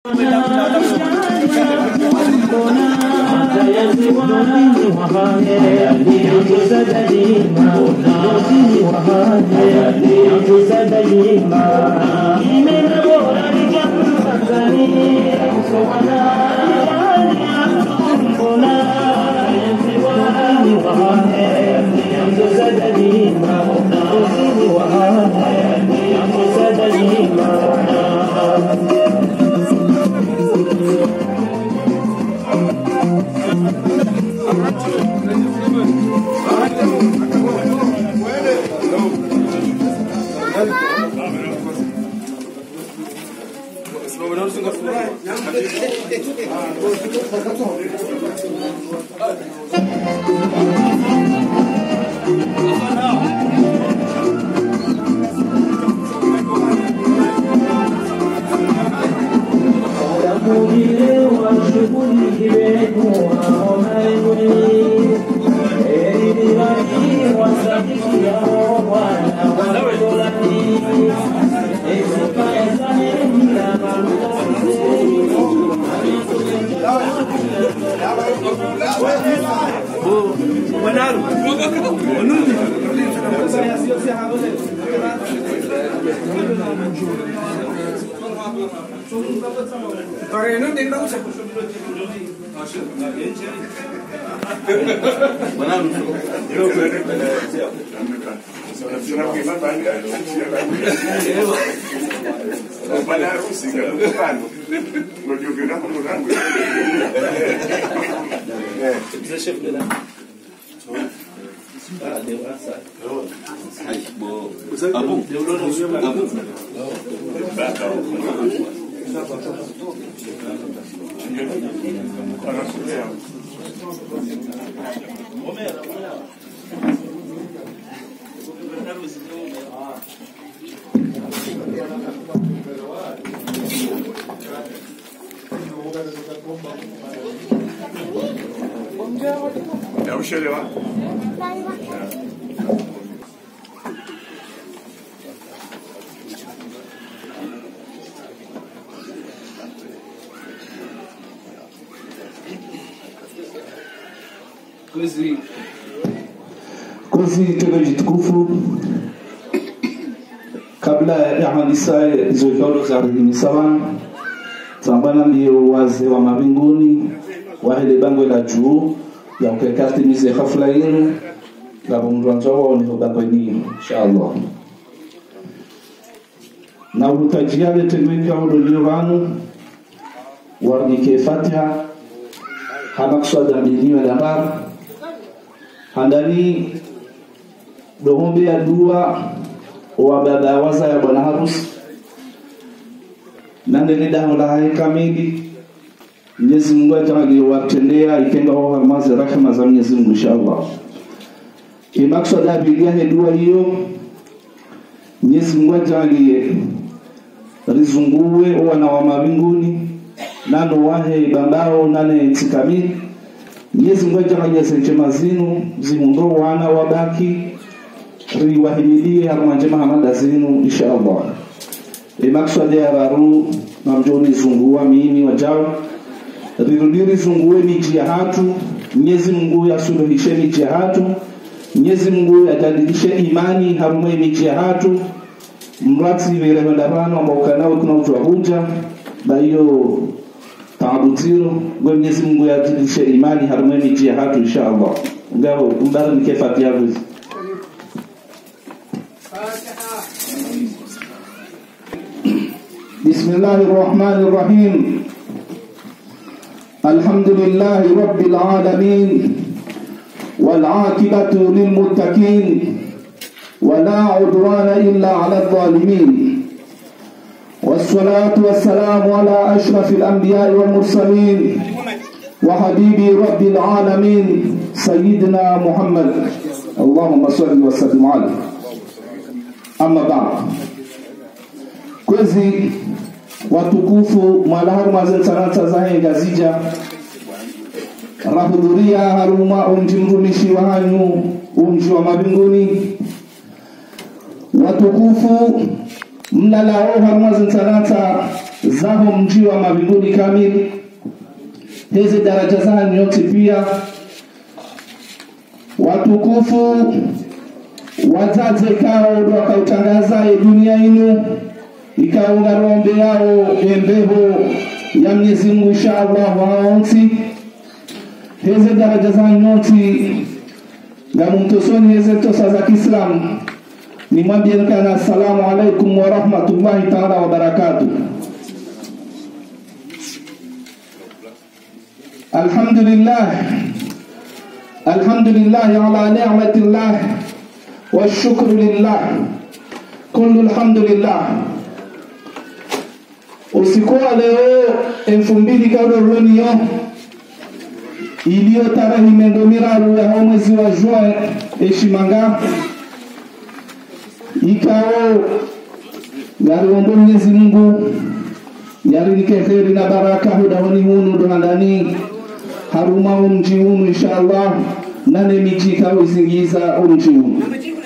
Kozi tegeji tukufu kabla ya hadisa zoifaulo za ardhini sawa sambana ndio wazee wa mabinguni wa ile bango la juu ya ukekati mize hafla hili la mwanzo wao ni bango ni inshallah na utajiale tegeji au ndio warnike Fatiha hamaksada biliwa dabar handani dohombe ya dua wa baba waza ya bwana harusi nandele hola hai kamili Mwenyezi Mungu atawatendea ikenga wao hamaze rehema za Mwenyezi Mungu inshallah imaksada biliwa dua hiyo Mwenyezi Mungu atalie rizunguwe wana wa mabinguni nano wahe babao nane tikamili Mwenyezi Mungu atafanya sema zinu zimundo wana wabaki riwahimilie harumanje Muhammad zinu inshallah maksudi ya baru namjoni zungua mimi wajao rirudiri zungue miji ya hatu Mwenyezi Mungu yasuluhishe miji ya hatu Mwenyezi Mungu yajadilishe imani harumwe miji ya hatu mrati vile mandarano ambao kanao kuna utuahuja na hiyo taabuziro kwa Mwenyezi Mungu yajadilishe imani harumwe miji ya hatu inshallah ngao umbara mkefa ya wizi بسم الله الرحمن الرحيم الحمد لله رب العالمين والعاقبة للمتقين ولا عدوان إلا على الظالمين والصلاة والسلام على أشرف الأنبياء والمرسلين وحبيب رب العالمين سيدنا محمد اللهم صل وسلم عليه أما بعد kwezi watukufu mwalaharu mazensanata zahe gazija rahudhuria haruma umjimrumishi wa hanyu umji wa mabinguni watukufu mlalao haruma zensanata zaho mji wa mavinguni kamili. Hizi daraja zangu yote pia watukufu wazazi kao wakautangaza dunia inu ikaunga rombe yao embeho ya Mwenyezi Mungu inshallah waonsi. Hizi daraja zangu yote na mtosoni hizi tosa za Kiislamu ni mwambie kana assalamu alaikum wa rahmatullahi ta'ala wa barakatuh. Alhamdulillah ala ni'matillah wa shukru lillah kullu alhamdulillah. Usiku wa leo 2024 iliyo tarehe miraru ya mwezi wa Juin eshimanga ikao yaliomba Mwenyezi Mungu yalinike kheri na baraka hudawani hunu dohandani haruma mji hunu inshallah nane mijika uzingiza mji hunu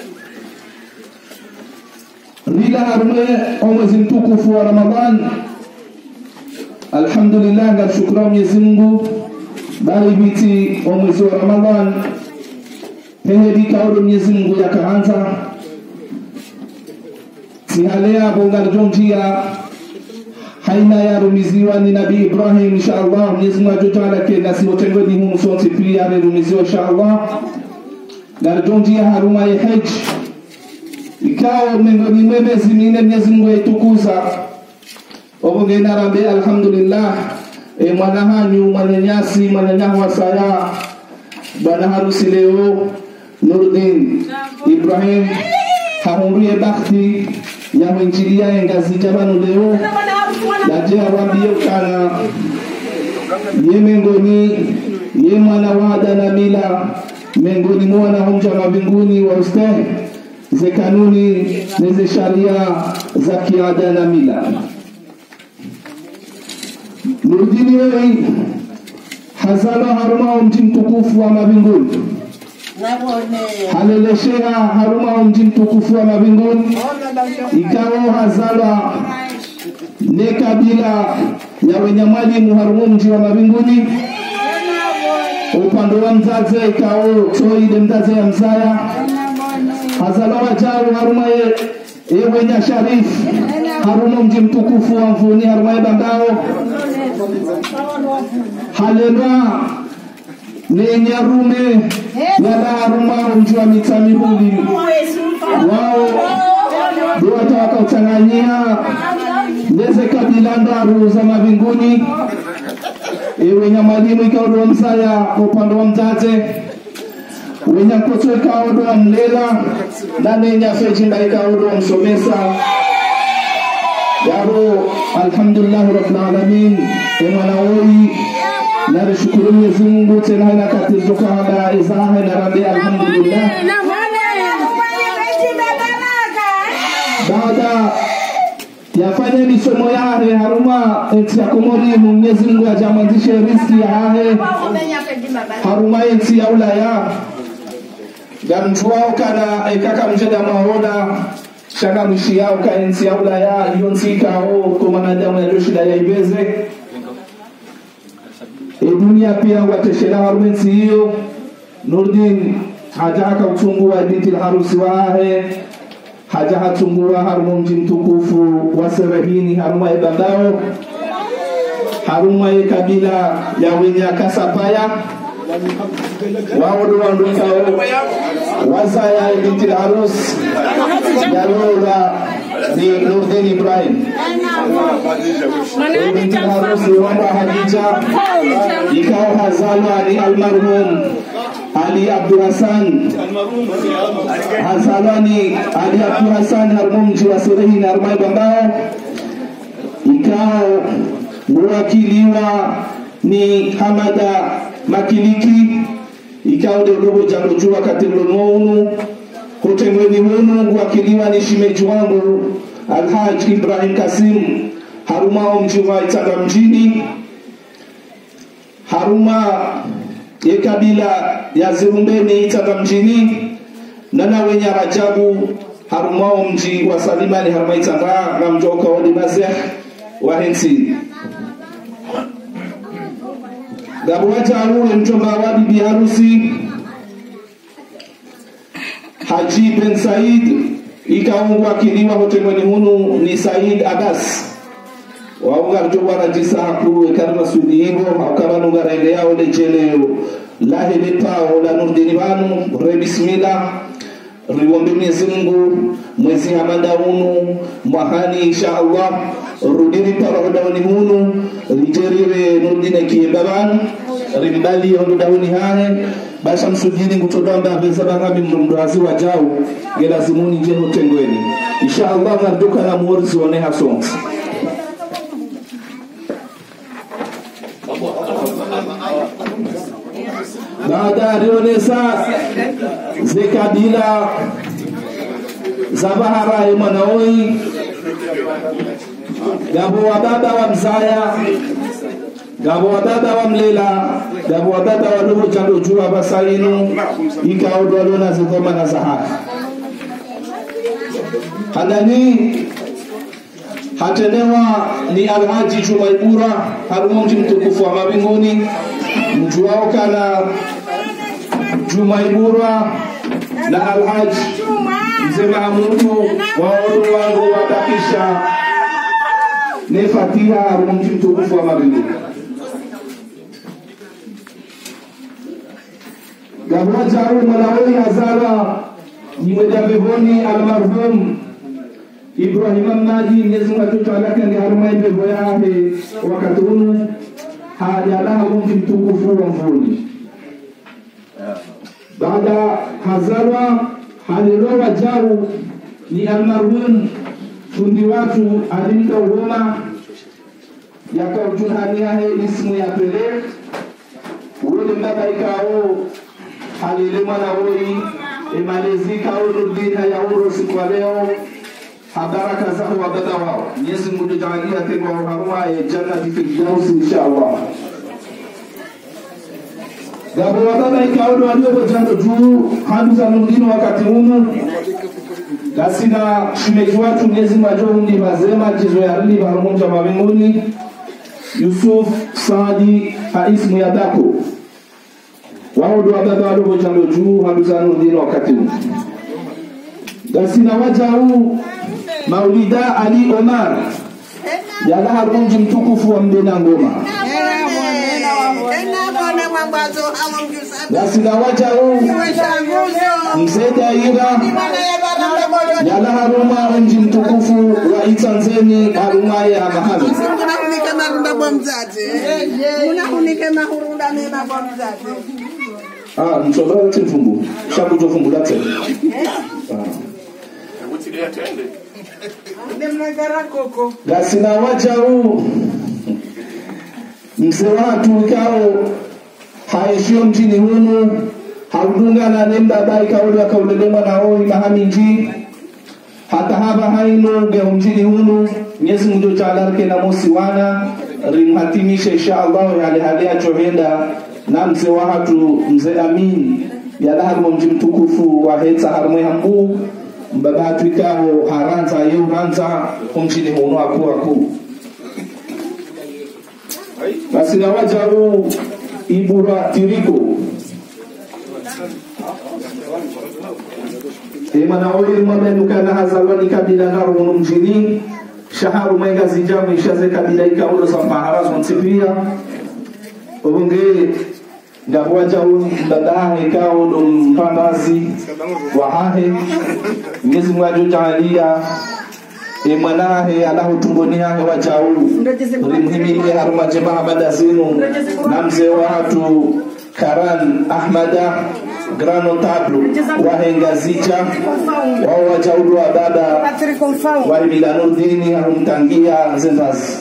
rila harume mwezi mtukufu wa Ramadhan. Alhamdulillah na shukrani Mwenyezi Mungu bali biti mwezi wa Ramadhan hedi kaodo Mwenyezi Mungu yakaanza sihalea bonga jonjia haina ya rumiziwa ni Nabii Ibrahim inshallah. Mwenyezi Mungu atutala kenda si wotengoni humu sote pia rumiziwa inshallah na jonjia haruma ya hajj ikao miongoni mwa miezi minne Mwenyezi Mungu yetukuza obonge narambe alhamdulillah. Mwana hanyu mwananyasi mwananyahu saya bwana harusi leo Nuruddin Ibrahim haumrie bakhti ya wenjilia ngazi jabanu leo yaje awambie kana yemengoni ye mwana wada na mila mengoni mwana humja mabinguni wa ustah ze kanuni ze sharia za kiada na mila. Nuruddin wewe hazala haruma mji mtukufu wa mabinguni haleleshea haruma mji mtukufu wa mabinguni ikao hazala ne kabila ya wenyamali haruma mji wa mabinguni upande wa mzaze ikao toide mzaze ya mzaya hazala wajaru haruma wenya sharif haruma mji mtukufu wa mvuni haruma bandao halema ne nyarume wala haruma mji wa mitamibuli wao duwata wakauchanganyia neze kabila ndaru za mabinguni wenya malimu ikaodo mzaya upande wa mzaze wenya koto ikaodo mlela na nenya fejinda ikaodo msomesa yaro. Alhamdulillah rabbil alamin. Emanaoi na shukuru Mwenyezi Mungu tena na katizo kwa hada izahe na rabbi alhamdulillah. Baada yafanya misomo yake haruma eti ya komori Mwenyezi Mungu ajamanzishe riziki yahe haruma eti ya ulaya gamtuao kana ekaka mjeda maona shanga mshi yao kaenzi ya ulaya yonsika kwa manadamu ya shida ya ibeze dunia pia wateshela harumensi hiyo. Nuruddin hajaka utungua binti harusi wahe haja hatungua harumu mji mtukufu wa Serehini haruma ya bandao haruma ya kabila ya wenya kasapaya waodo wandukao wazaya binti harusi ya lola ni Nuruddin Ibrahim binti harusi wamba Hadija ikao hazala ni almarhum Ali Abdul Hassan hazalani Ali Abdul Hassan harumji wa Serehini harumai bandao ikao mwakiliwa ni Hamada Makiliki ikao ndogo jango jua katilo nounu kutemweni wenu mwakiliwa ni shimeji wangu Alhaj Ibrahim Kasim haruma mjiwa Itanga mjini haruma ye kabila ya Zirumbeni Itanga mjini nana wenya Rajabu haruma mji wa Salimani haruma Itanga na mjoka wa Dimazeh wahensi gabuwaja alule mchomba wa bibi harusi Haji Ben Said ikaungwa kiliwa hotemweni hunu ni Said Abbas waunga mjomba rajisa haku ekarna sudi hivo haukabanu ngaraelea ole jeleo lahe lepao la nurdini banu re bismillah riwombe Mwenyezi Mungu mwezi hamanda hunu mwahani insha Allah rudini para dauni hunu rijerire nurdine kiemba banu rimbali hondo dauni hane basha msujini ngutodamba beza bangabi mndoazi wajao gelazimuni je hotengweni insha Allah ngarduka na muorzi one hasons baada rionesa zekabila zabahara emanaoi gabo wa baba wa mzaya gabo wa baba wa mlela gabo wa baba wa lumo jalo jua basainu ikaodo lona zikoma na zahaka handani hatenewa ni Alhaji Jumaibura harumonji mtukufu wa mabinguni mjuao kana Jumaibura na Alhaji Mzee Mahamudu waodo wangu watakisha ni Fatiha harumonji mtukufu wa mabinguni Gabwa jaru malawi hazara ni mwedabeboni almarhum Ibrahim Maji Mwenyezi Mungu atutalaka ni harumai bebo yahe wakati hunu hajalaha mumti mtukufu wa mvuni baada hazara halirowa jaru ni almarhum fundi watu alimka uhoma yaka ujuhani yahe ismu ya pele uwele mbaba ikao halilema na oi emalezi kao nurdin haya uro siku wa leo habaraka zao wa dada wao Mwenyezi Mungu tujalia tena haruma ya jannati firdaus inshallah gabo wa dada ikaodo walio jando juu hadu za nurdin wakati huu dasina shimeji watu Mwenyezi Mungu ajondi mazema jizo ya rili barumunja mabinguni Yusuf Saadi haismu ya dako wao ndo baba walio jando juu hadu za nurdin wakati huu dasina waja huu Maulida Ali Omar yala harunji mtukufu wa Mdena Ngoma dasina waja huu Mzeda Ira yala haruma unji mtukufu wa Itanzeni haruma ya Mahami mchoba yote mfumbu shabu jo fumbu late gasina waja huu mzee watu ikao haishio mjini hunu haudunga na nemba bai kauli wakaulelema na oi mahami nji hata haba hainu ge mjini hunu Mwenyezi Mungu talarike na mosi wana rimhatimisha inshallah yale hali ya johenda na mzee watu mzee Amin yala harumo mji mtukufu wa Hetsa harumwe hambu mbabatu ikao haranza yuranza mjini hunu aku basi na waja huu Ibura Tiriko Imana oli mamenuka na hazalwani kabila ngaru mjini shaharu mwenga zijamu ishaze kabila ikaulo za maharazo msipia ubunge ngabuwaja huu mbadahe ikaulo mpandazi wahahe Mwenyezi Mungu ajujalia imanahe alahu tumboni yahe wajau rimhimile haruma jemaha badazinu na mzee watu Karan Ahmada Grano Tablo wahenga zicha wao wajaulu wa dada wa Milanudini harumtangia zenzazi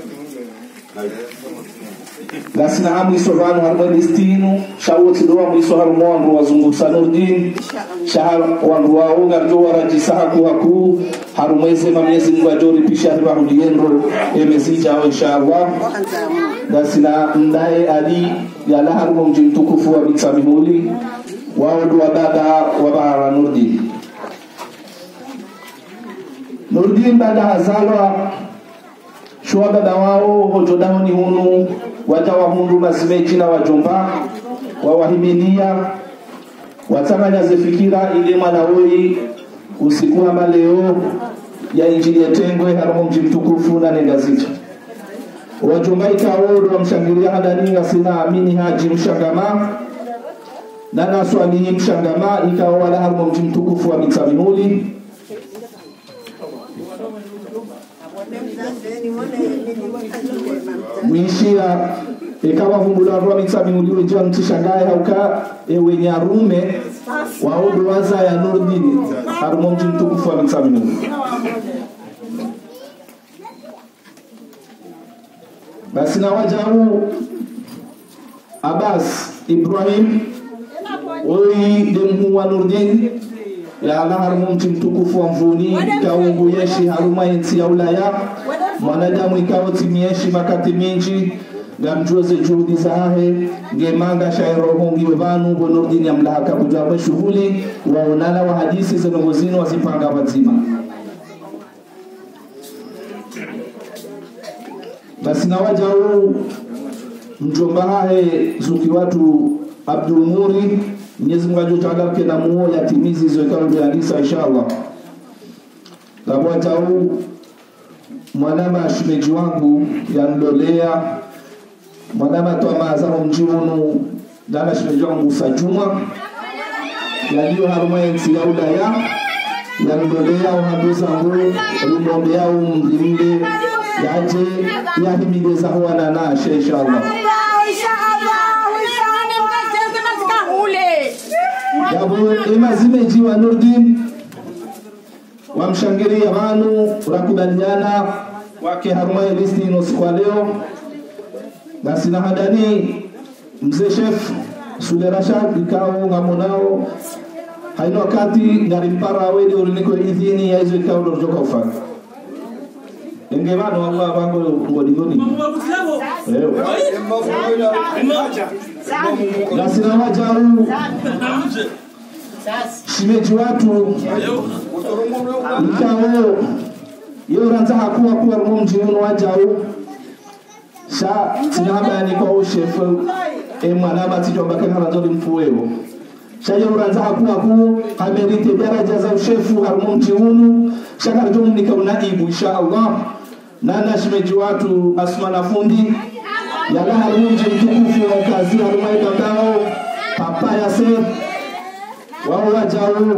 gasina hamu isovanu harumeni istinu shawoti doa mwiso harumo wangu wazungu sanurdini shahar wangu waunga rjowa rajisaha kuhaku harumweze Mwenyezi Mungu ajori pisha riba huliendo emezija wa inshallah gasina ndaye ali yala harumo mji mtukufu wa Mitsamihuli wao ndo dada wa Bahara Nurdin. Nurdin baada hazalwa shwa baba wao hojodao ni hunu watawa hundu mazimeji na wajomba wawahimilia watanganya zefikira ile mwanawoi usiku hama leo ya injili ya tengwe haramo mji mtukufu na nengazita wajomba ikawodo wa mshangilia hadaninga sina amini haji mshangama na naswali mshangama ikawa wala haramo mji mtukufu wa mitamihuli mwishia ikawa humbula roa mitamihuli weja mtishangaye hauka ewe nyarume waodo waza ya Nurdin haramo mji mtukufu wa mitamihuli basi na wajau Abbas Ibrahim oi demhu wa Nurdin ya Allah haramo mji mtukufu wa mvuni kaungu yeshi haruma yensi ya ulaya mwanadamu ikawa timieshi makati minji gamjoze juhudi zahe ngemanga shairo hongi wevanu bo Nurdin ya mlahaka kujaba shughuli waonana wa hadisi zenongozini wazipanga wazima basi na wajau mjomba hae zuki watu Abdul Muri Mwenyezi Mungu ajotagalake na muo yatimizi zoekalo bialisa inshallah na wajau mwanama shimeji wangu yanlolea mwanama toa maazamo mjiunu dana shimeji wangu Sajuma yaliyo haruma yensi ya udaya yanlolea uhanduza ngu rumombea umdimile yaje yahimideza huwana na she inshallah Yabu emazimeji wa Nurdin wamshangiria wanu rakubaliana wake haruma listi inosikwa leo basi na hadani mzee chef Sule Rashad ikao ngamonao haino wakati ngarimpara weli uliniko idhini ya hizo ikao dojoka ufaka Engevano Allah bango ngodigoni. Nasina wajau shimeji watu ikao yoranza hakuwa kuwa mumji uno wajau sha tinaba ni kwa shefu mwanaba tijomba kana radoli mfuweo sha yoranza hakuwa ku hamerite daraja za ushefu harumumji uno shaka jomu nikaunaibu inshallah nana shimeji watu asmana fundi yala harumumji mtukufu wa kazi harumai kakao papa ya se wao wajau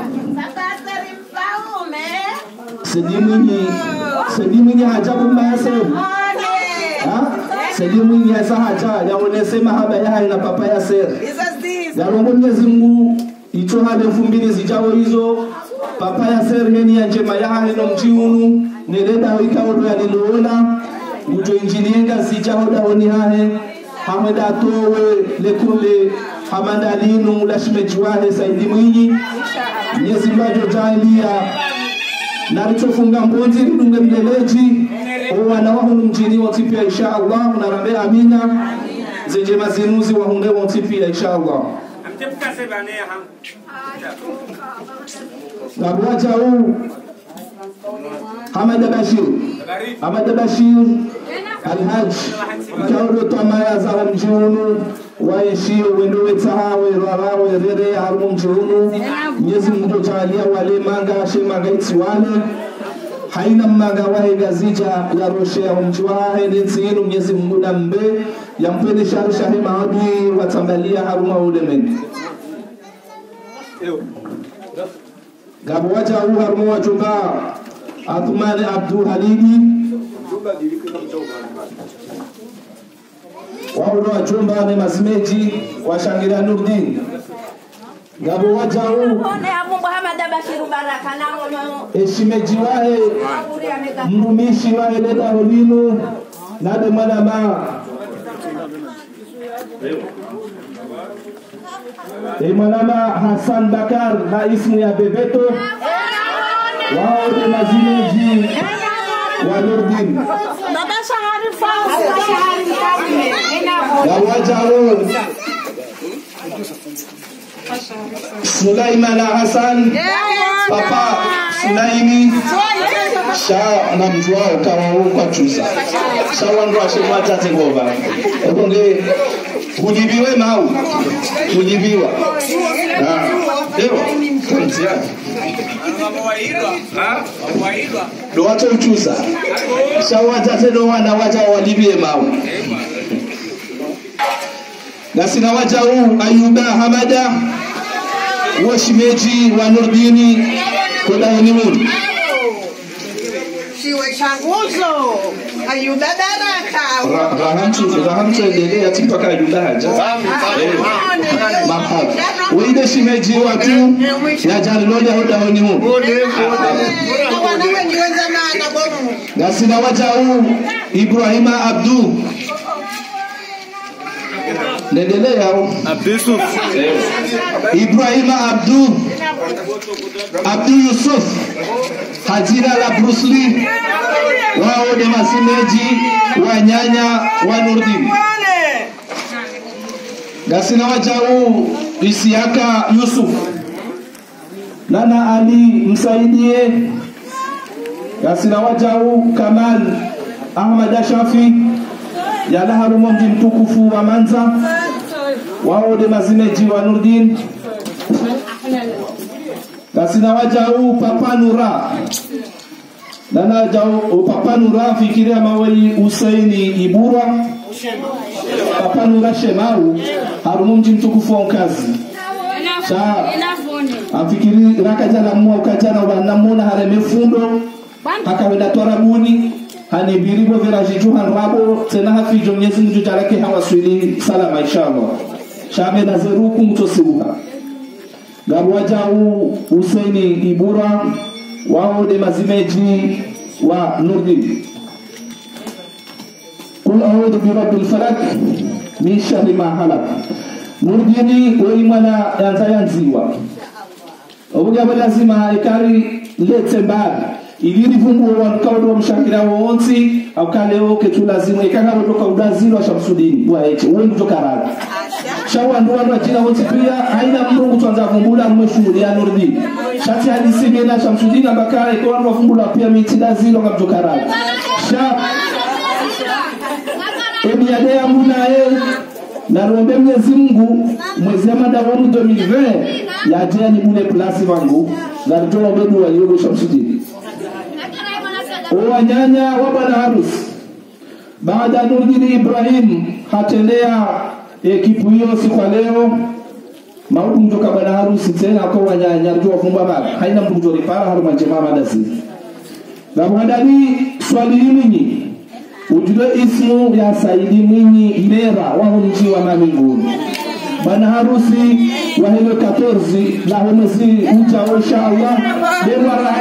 Sedimini hajabu mbaya sehemu Sedimini ya sahaja ya unesema haba ya ina papa ya seri ya rongo Mwenyezi Mungu ito hale 2000 zijao hizo papa ya seri heni ya njema ya ino mjiunu neleda wika odo ya niloona ujo injinienga zijao daoni hahe hameda towe lekule hamanda linu lashmejiwahe Saidi Mwinyi Mwenyezi Mungu ajojalia na richofunga mbonzi ndunge mdeleji wana wahu mjini watipia inshallah na rambe amina zenje mazinuzi wahunde watipia inshallah na buwaja huu Hamad Bashir Alhaj Kaudo tamaya za mjiunu waishio wendowe tahawe rarawe rere harumu mjiunu Mwenyezi Mungu jalia wale manga shemanga iti wale haina manga wae gazija ya roshe ya mjiwahe nensinu Mwenyezi Mungu dambe ya mpende sharu shahe maadui watambalia haruma ulemeni Gabuwaja huu harumu wajumba Athmani Abdul Halimi waudo wajumba ni mazimeji washangilia Nurdin Gabo wajau eshimeji wae mrumishi wae leda holinu nade mwanama mwanama Hassan Bakar na ismu ya Bebeto wao ni mazimeji wa Nurdin Baba Shahari Fauzi wajau Sulaiman Hassan Papa Sunaini sha na mjwao kawa kwa chusa sha wangu ashemwa tate ngova ebonge kujibiwe mau kujibiwa ewa kanzia do wacha uchusa sha watate do wana wacha walibie mau na sina wacha huu Ayuba Hamada washimeji wa Nurdini kwa honeymoon Siwe changuzo Ayuba Baraka rahamtu endelea mpaka Ayuba haja mahab wende shimeji watu ya jaliloja huda honeymoon na sina wacha huu Ibrahima Abdu nendelea Abdusuf Ibrahima Abdu Yusuf Hajira la Bruce Lee wao de masimeji wa nyanya wa Nurdin gasina wajau Isiaka Yusuf Nana Ali msaidie gasina wajau Kamal Ahmad Shafi yala harumo mji mtukufu wa Manza wao de mazimeji wa Nurdin gasina wajau Papa Nura Nana jao Papa Nura fikiria mawai Husaini Ibura Papa Nura Shemau harumo mji mtukufu wa Nkazi cha afikiri rakajana mwa ukajana wanamuna hareme fundo akawenda torabuni hani biribo viraji juhan rabo tena hafijo Mwenyezi Mungu tarake hawaswili salama inshallah shabe na zeruku mtosibuha gabwajau Husaini Ibura wao de mazimeji wa Nurdin kul a'udhu bi rabbil falaq min sharri ma halak Nurdini wali mwana yanziwa obuga lazima ikari lete mbali iliri fungu wa kaudo mshakira wonsi au kaleo ketu lazima ikanga kutoka udazilo wa Shamsudini wa eche wewe kutoka rada shawa ndo watu jina wote pia haina Mungu tuanza kumbula mshuhudi ya Nurdin shati hadisi na Shamsudini ambakara iko watu wafumbula pia miti dazilo kutoka rada ebi adea mbuna na rombe Mwenyezi Mungu mwezi wa Madawamu 2020 yaje ni bule plasi wangu na ndio wabedu wa yogo Shamsudini wanyanya wa bwana harusi baada Nurdin Ibrahim hatendea ekipu hiyo siku leo maudu kutoka bwana harusi tena kwa wanyanya ndio wafumba mara haina mtu kutoripara haruma jamaa madasi na mwadani swali hili ujue ismu ya Saidi Mwinyi Mera wa mji wa Mawinguni bwana harusi wa hilo 14 la mwezi ujao inshallah